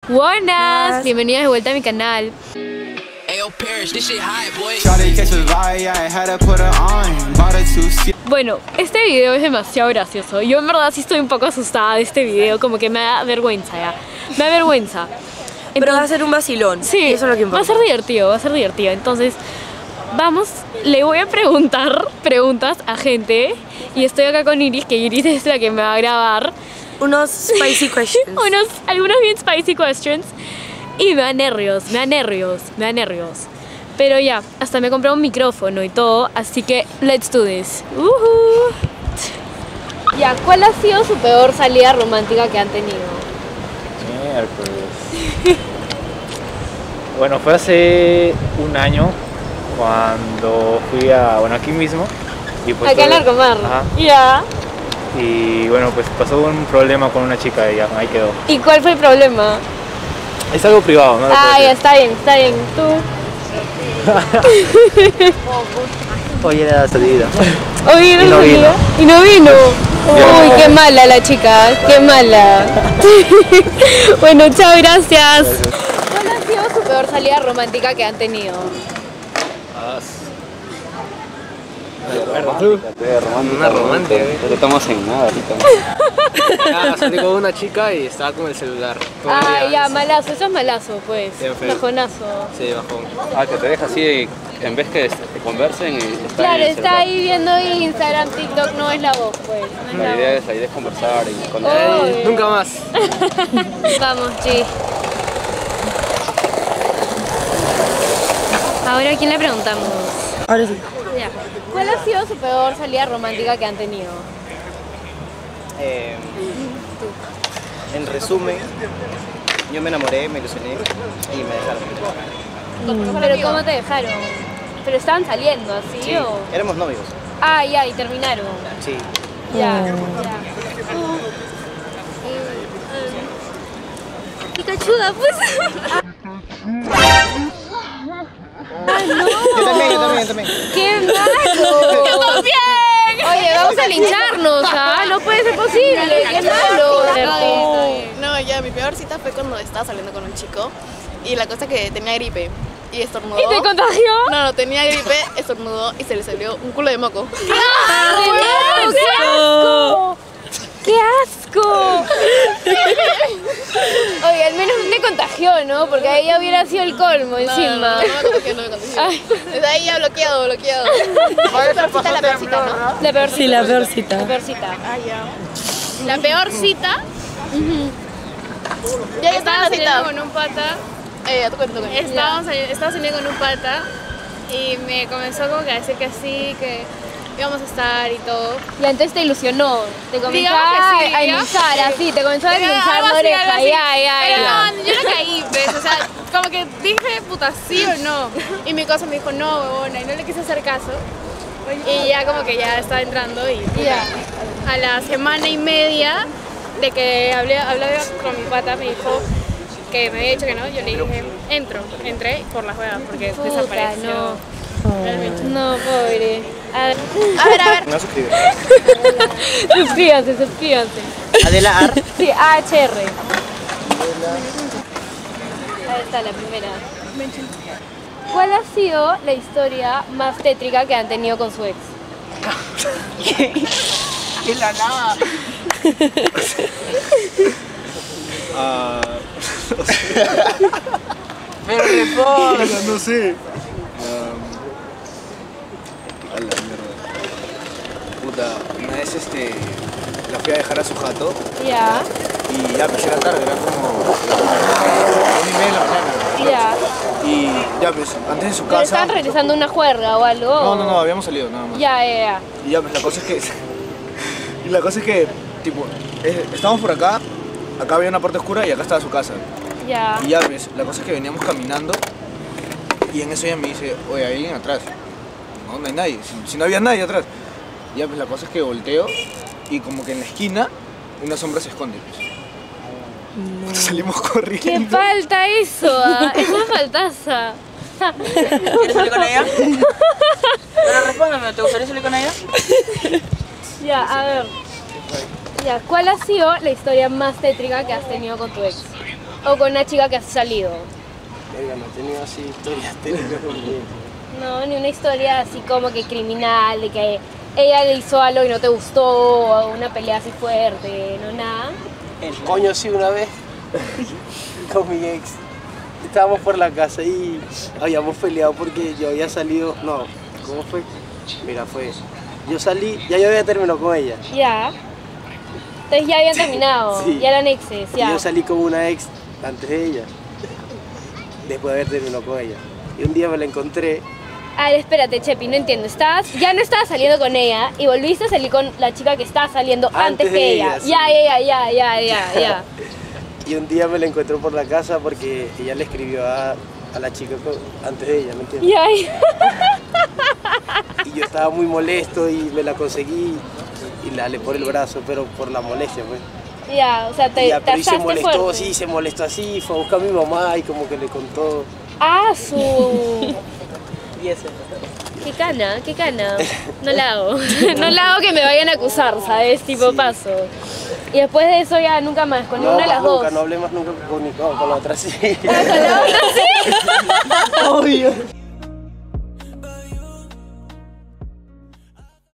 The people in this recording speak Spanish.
Buenas, bienvenidos de vuelta a mi canal. Bueno, este video es demasiado gracioso. Yo en verdad sí estoy un poco asustada de este video, como que me da vergüenza ya. Me da vergüenza. Entonces, pero va a ser un vacilón. Sí, eso es lo que importa. va a ser divertido, va a ser divertido. Entonces, vamos, le voy a preguntar preguntas a gente. Y estoy acá con Iris, que Iris es la que me va a grabar. Unos spicy questions. Algunos bien spicy questions. Y me da nervios, me da nervios, me da nervios. Pero ya, hasta me compré un micrófono y todo, así que let's do this. Ya, ¿cuál ha sido su peor salida romántica que han tenido? Miércoles. Bueno, fue hace un año cuando fui a, bueno, aquí mismo. Y pues acá en Larcomar. Ajá. Ya. Y bueno, pues pasó un problema con una chica y ya, ahí quedó. ¿Y cuál fue el problema? Es algo privado, ¿no? Ya, está bien, está bien. ¿Tú? Hoy era salida. Hoy era y no salida. vino. Y no vino. Uy, qué mala la chica, qué mala. Bueno, chao, gracias. ¿Cuál ha sido su peor salida romántica que han tenido? Una romántica. No estamos en nada ahorita. Salí con una chica y estaba con el celular. Ya, malazo, eso es malazo, pues. Bajonazo. Sí, bajón. Que te deja así, en vez que conversen y está. Claro, está ahí viendo Instagram, TikTok, no es la voz, pues. No La idea es conversar y con nunca más. Vamos, G. Ahora, ¿a quién le preguntamos? Ahora sí. Ya. ¿Cuál ha sido su peor salida romántica que han tenido? En resumen, yo me enamoré, me ilusioné y me dejaron. ¿Pero cómo te dejaron? ¿Pero estaban saliendo así Sí, o...? éramos novios. Ya, y terminaron. Sí. Ya. Pikachuda, pues. No. Yo también. ¡Qué malo! ¡Yo también! Oye, vamos a lincharnos, ¿ah? No puede ser posible, qué malo. No, ya, mi peor cita fue cuando estaba saliendo con un chico y la cosa es que tenía gripe y estornudó. ¿Y te contagió? No, tenía gripe, estornudó y se le salió un culo de moco. ¡Qué asco! ¡Qué asco! Oye, al menos no te contagió, ¿no? Porque ahí ya hubiera sido el colmo encima. No me contagió. Desde ahí ya bloqueado. La peor cita, ¿no? La peor cita. Sí, la peor cita. La peor cita. La peor cita. Ya estaba saliendo con un pata. Estaba saliendo con un pata y me comenzó como que a decir que sí, que íbamos a estar y todo. Y antes te ilusionó, te comenzó sí, a endulzar, así, te comenzó a endulzar la oreja, Pero no, yo no caí, ¿ves? O sea, como que dije, puta, sí o no. Y mi cosa me dijo, no, huevona, y no le quise hacer caso. Y ya como que ya estaba entrando y ya. A la semana y media de que hablaba con mi pata, me dijo que me había dicho que no, yo le dije, entré por las huevas porque desapareció. No, pobre. A ver. Me voy a suscribir. Suscríbanse. Adela Ar. Sí, AHR. Ahí está la primera. ¿Cuál ha sido la historia más tétrica que han tenido con su ex? En la nada. Pero responde. No sé. A la mierda. Puta, una vez la fui a dejar a su jato Ya. y ya pues era tarde, era como 1:30 de la mañana. Ya. Y ya pues, antes en su ¿Pero casa. estaban regresando a una juerga o algo? No, habíamos salido nada más. Ya. Y ya pues la cosa es que. Y la cosa es que, tipo, estábamos por acá había una parte oscura y acá estaba su casa. Ya. Y ya pues, la cosa es que veníamos caminando y en eso ella me dice, oye, hay alguien atrás. No hay nadie, si no había nadie atrás. Y ya pues la cosa es que volteo y como que en la esquina una sombra se esconde. Pues. Salimos corriendo. ¿Qué falta eso? Esa faltaza. ¿Quieres salir con ella? Pero respóndeme, ¿te gustaría salir con ella? Ya, a ver. Ya, ¿cuál ha sido la historia más tétrica que has tenido con tu ex? o con una chica que has salido? Verga, no he tenido así historias terribles con ella. No, ni una historia así como que criminal, de que ella le hizo algo y no te gustó, o una pelea así fuerte, no nada. El coño sí una vez con mi ex. Estábamos por la casa y habíamos peleado porque yo había salido. No, ¿cómo fue? Mira, yo salí, ya yo había terminado con ella. Ya. Entonces ya habían terminado, Sí. ya eran exes, Y ya. yo salí con una ex antes de ella, después de haber terminado con ella. Y un día me la encontré. A ver, espérate, Chepi, no entiendo. Ya no estabas saliendo con ella y volviste a salir con la chica que estaba saliendo antes de que ella. ella, sí. Ya. Y un día me la encontré por la casa porque ella le escribió a la chica antes de ella, ¿me entiendes? Ya. Y yo estaba muy molesto y me la conseguí y la alé por el brazo, pero por la molestia, pues. Ya, o sea, te Ya, pero y se asaste molestó, fuerte. sí, se molestó así, fue a buscar a mi mamá y como que le contó. ¡Ah, su! Y ese. ¡Qué cana! No la hago. No la hago que me vayan a acusar, ¿sabes? Tipo, Sí. paso. Y después de eso ya nunca más, con No, ninguna de las más nunca, dos. no hablé más nunca con la otra, sí. ¿Con la otra sí?